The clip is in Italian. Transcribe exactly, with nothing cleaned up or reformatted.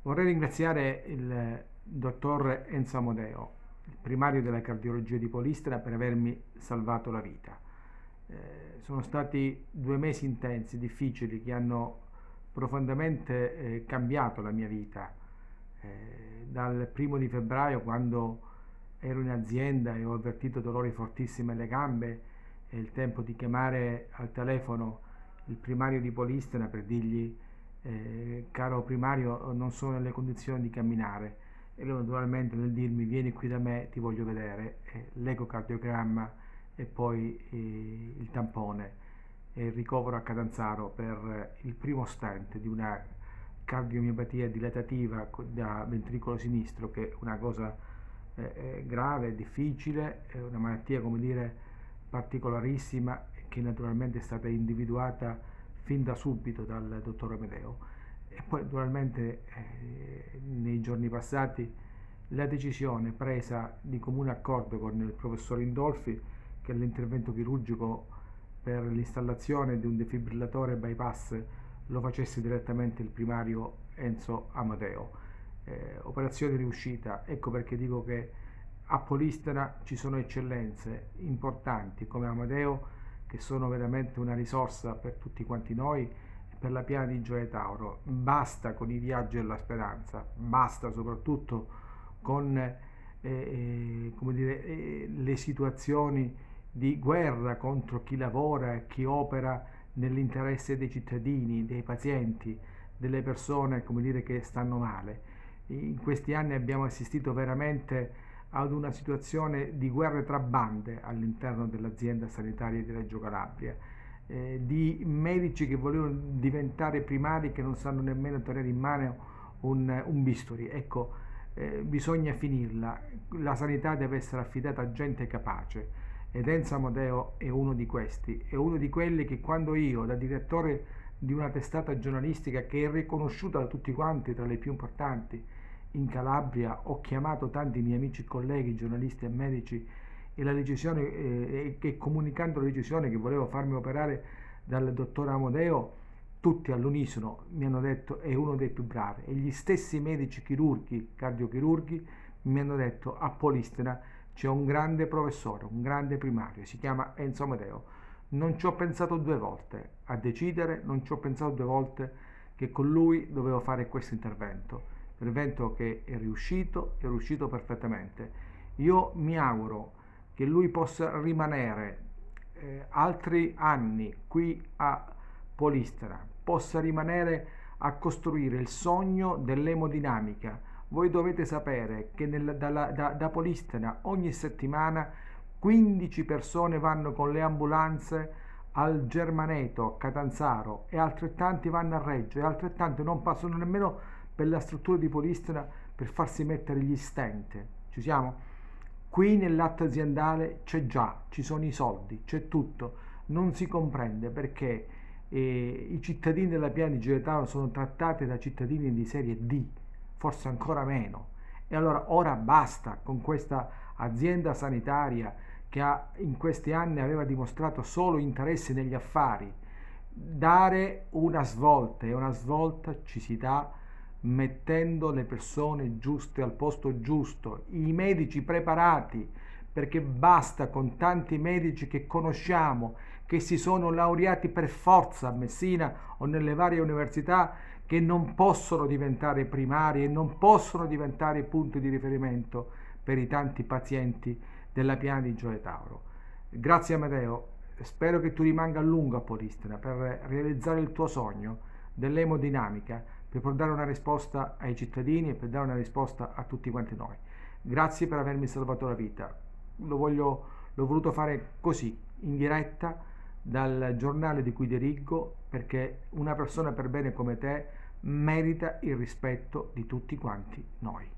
Vorrei ringraziare il dottor Enzo Amodeo, il primario della cardiologia di Polistena, per avermi salvato la vita. Eh, sono stati due mesi intensi, difficili, che hanno profondamente eh, cambiato la mia vita. Eh, dal primo di febbraio, quando ero in azienda e ho avvertito dolori fortissimi alle gambe, è il tempo di chiamare al telefono il primario di Polistena per dirgli: eh, caro primario, non sono nelle condizioni di camminare. E lui naturalmente, nel dirmi vieni qui da me, ti voglio vedere, eh, l'ecocardiogramma e poi eh, il tampone e il ricovero a Catanzaro per il primo stent di una cardiomiopatia dilatativa da ventricolo sinistro, che è una cosa eh, grave, difficile, è una malattia, come dire, particolarissima, che naturalmente è stata individuata fin da subito dal dottor Amodeo. E poi naturalmente eh, nei giorni passati la decisione presa di comune accordo con il professor Indolfi che l'intervento chirurgico per l'installazione di un defibrillatore bypass lo facesse direttamente il primario Enzo Amodeo. Eh, operazione riuscita. Ecco perché dico che a Polistena ci sono eccellenze importanti come Amodeo, che sono veramente una risorsa per tutti quanti noi e per la piana di Gioia Tauro. Basta con i viaggi alla speranza, basta soprattutto con eh, eh, come dire, eh, le situazioni di guerra contro chi lavora e chi opera nell'interesse dei cittadini, dei pazienti, delle persone, come dire, che stanno male. In questi anni abbiamo assistito veramente ad una situazione di guerre tra bande all'interno dell'azienda sanitaria di Reggio Calabria, eh, di medici che volevano diventare primari che non sanno nemmeno tenere in mano un, un bisturi. Ecco, eh, bisogna finirla. La sanità deve essere affidata a gente capace ed Enzo Amodeo è uno di questi, è uno di quelli che, quando io, da direttore di una testata giornalistica che è riconosciuta da tutti quanti tra le più importanti in Calabria, ho chiamato tanti miei amici e colleghi, giornalisti e medici, e la decisione, eh, che comunicando la decisione che volevo farmi operare dal dottor Amodeo, tutti all'unisono mi hanno detto è uno dei più bravi, e gli stessi medici chirurghi, cardiochirurghi, mi hanno detto a Polistena c'è un grande professore, un grande primario, si chiama Enzo Amodeo. Non ci ho pensato due volte a decidere, non ci ho pensato due volte che con lui dovevo fare questo intervento. Intervento che è riuscito, è riuscito perfettamente. Io mi auguro che lui possa rimanere eh, altri anni qui a Polistena, possa rimanere a costruire il sogno dell'emodinamica. Voi dovete sapere che nel, dalla, da, da Polistena ogni settimana quindici persone vanno con le ambulanze al Germaneto, a Catanzaro, e altrettanti vanno a Reggio, e altrettanti non passano nemmeno per la struttura di Polistena per farsi mettere gli stent. Ci siamo? Qui nell'atto aziendale c'è già, ci sono i soldi, c'è tutto. Non si comprende perché eh, i cittadini della piana di Gioia Tauro sono trattati da cittadini di serie D, forse ancora meno. E allora ora basta con questa azienda sanitaria che ha, in questi anni aveva dimostrato solo interesse negli affari. Dare una svolta, e una svolta ci si dà mettendo le persone giuste al posto giusto, i medici preparati, perché basta con tanti medici che conosciamo, che si sono laureati per forza a Messina o nelle varie università, che non possono diventare primari e non possono diventare punti di riferimento per i tanti pazienti della piana di Gioia Tauro. Grazie Amodeo, spero che tu rimanga a lungo a Polistena per realizzare il tuo sogno dell'emodinamica, per dare una risposta ai cittadini e per dare una risposta a tutti quanti noi. Grazie per avermi salvato la vita. Lo voglio, l'ho voluto fare così, in diretta, dal giornale di cui dirigo, perché una persona per bene come te merita il rispetto di tutti quanti noi.